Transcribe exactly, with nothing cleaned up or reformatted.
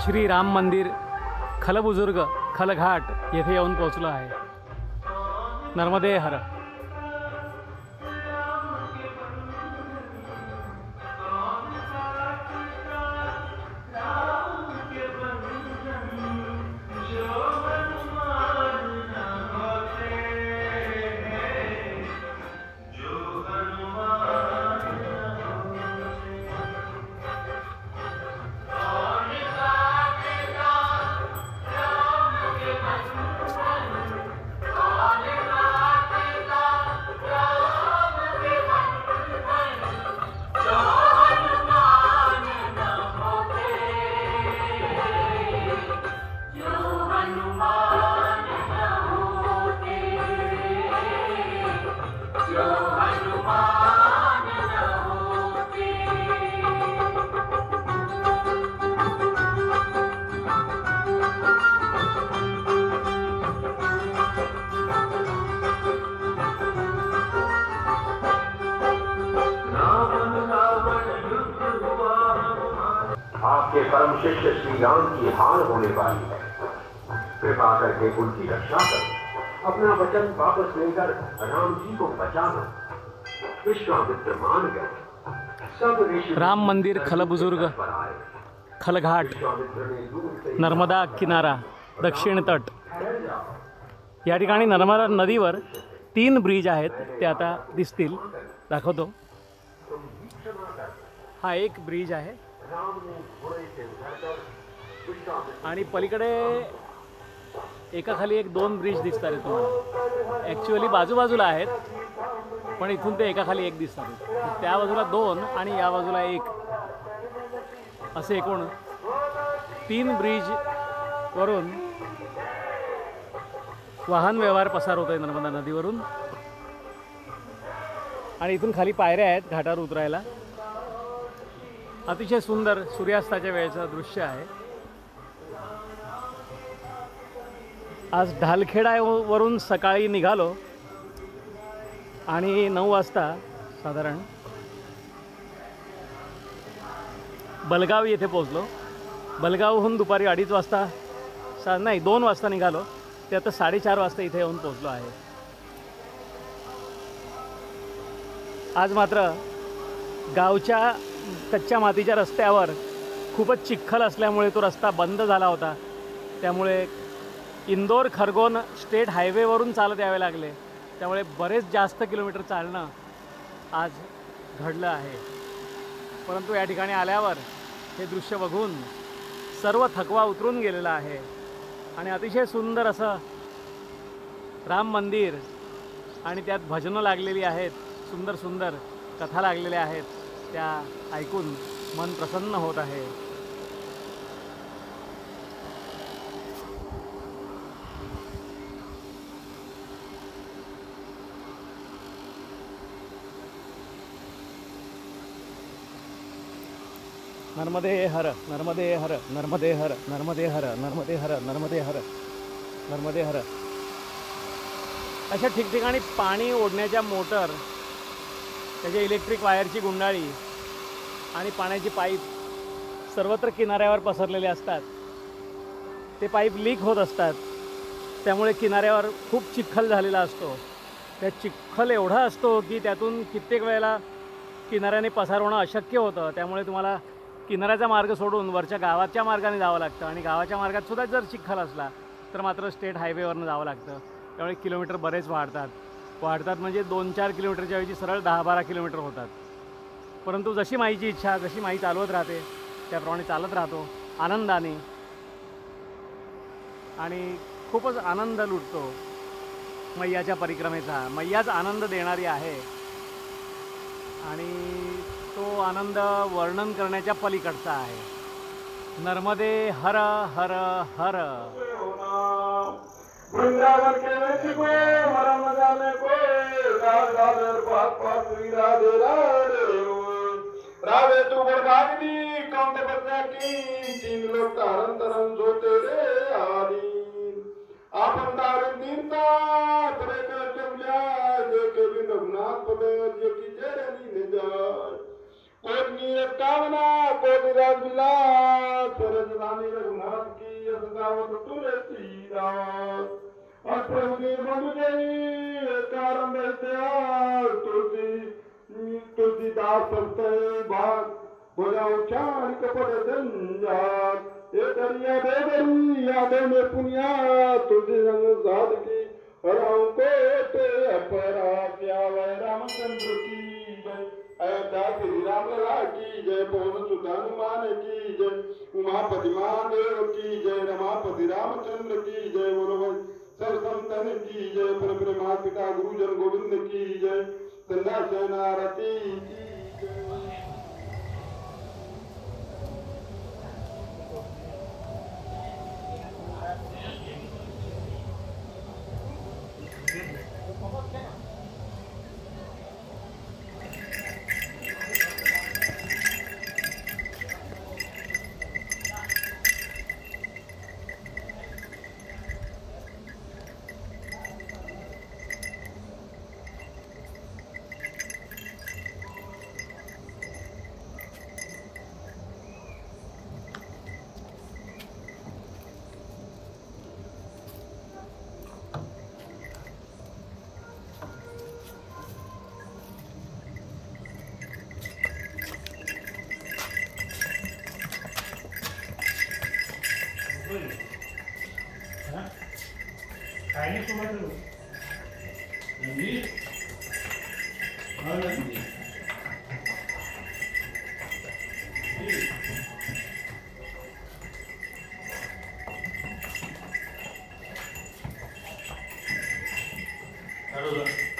श्री राम मंदिर खलबुजुर्ग खलघाट येथे येऊन पोहोचलो आहे। नर्मदे हर। आपके परम शिष्य श्री राम की हार होने वाली है, कृपा करके उनकी रक्षा करो। अपना वचन वापस लेकर राम जी को बचाना। विश्वामित्र मान गए। सब ऋषि राम मंदिर खलबुजुर्ग खलघाट नर्मदा किनारा दक्षिण तट या ठिकाणी नर्मदा नदीवर तीन ब्रिज आहेत, ते आता दिसतील, दाखवतो। हा एक ब्रिज आहे आणि पलीकडे एकाखाली एक दोन ब्रिज दिसतात तुम्हाला। ॲक्च्युअली बाजूबाजूला आहेत, पण इथून ते एकाखाली एक दिसतात। त्या बाजूला दोन आणि या बाजूला एक, असे एकूण तीन ब्रिज वरून वाहन व्यवहार पसार होतोय नर्मदा नदीवरून। आणि इथून खाली पायऱ्या आहेत घाटावर उतरायला। अतिशय सुंदर सूर्यास्ताच्या वेळेचं दृश्य आहे। आज ढालखेडावरून सकाळी निघालो आणि नऊ वाजता साधारण बलगाव येथे पोहोचलो। बलगावहून दुपारी अडीच वाजता सा नाही दोन वाजता निघालो, ते आता साडेचार वाजता इथे येऊन पोहोचलो आहे। आज मात्र गावच्या कच्च्या मातीच्या रस्त्यावर खूपच चिखल असल्यामुळे तो रस्ता बंद झाला होता, त्यामुळे इंदोर खरगोन स्टेट हायवेवरून चालत यावे लागले। त्यामुळे बरेच जास्त किलोमीटर चालणं आज घडलं आहे। परंतु या ठिकाणी आल्यावर हे दृश्य बघून सर्व थकवा उतरून गेलेला आहे आणि अतिशय सुंदर असं राम मंदिर आणि त्यात भजनं लागलेली आहेत, सुंदर सुंदर कथा लागलेल्या आहेत, त्या ऐकून मन प्रसन्न होत आहे। नर्मदे हर नर्मदे हर नर्मदे हर नर्मदे हर नर्मदे हर नर्मदे हर नर्मदे हर। अशा ठिकठिकाणी पाणी ओढण्याच्या मोटर, त्याच्या इलेक्ट्रिक वायरची गुंडाळी आणि पाण्याची पाईप सर्वत्र किनाऱ्यावर पसरलेले असतात। ते पाईप लीक होत असतात, त्यामुळे किनाऱ्यावर खूप चिखल झालेला असतो। त्या चिखल एवढा असतो की त्यातून कित्येक वेळेला किनाऱ्याने पसार होणं अशक्य होतं। त्यामुळे तुम्हाला किनाऱ्याचा मार्ग सोडून वरच्या गावाच्या मार्गाने जावं लागतं आणि गावाच्या मार्गात सुद्धा जर चिखल असला तर मात्र स्टेट हायवेवरनं जावं लागतं। त्यामुळे किलोमीटर बरेच वाढतात वाढतात म्हणजे दोन चार किलोमीटरच्या ऐवजी सरळ दहा बारा किलोमीटर होतात। परंतु जशी माईची इच्छा, जशी माई चालवत राहते त्याप्रमाणे चालत राहतो आनंदाने आणि खूपच आनंद लुटतो मैयाच्या परिक्रमेचा। मैयाच आनंद देणारी आहे आणि तो आनंद वर्णन करण्याच्या पलीकडचा आहे। नर्मदे हर हर हर। वृंदावन के व्यक्ति को मरम जाने को दास दादर पाप पाप राधे राधे राधे तू बरबादी कौन ते बदला की तीन लोग तारन तरन जोते रे आली आपण तारन दीनता तेरे कर जमल्या जे के भी रघुनाथ पद जे की जरनी ने जाय कोटनी कामना कोटि राजविलास सरस रानी रघुनाथ की यश गावत तुलसीदास अष्टम निर्मल जय कारण इतिहास तुलसी तुलसीदास संतय भाग बोला उच्चारण कपट जंजाल ये दरिया बेदरी यादों में पुनिया तुलसी संग साध की हराओं कोटे अपरा प्यावा रामचंद्र की जय अयोध्या श्री राम लला की जय पवन सुत हनुमान की जय उमापति महादेव की जय रमापति रामचंद्र की जय बोलो भाई सब संतन की जय पर प्रेमा पिता गुरुजन गोविंद की जय संध्या सेनारती की Kayaknya cuma dulu. Ini, mana ini? Ini. Aduh.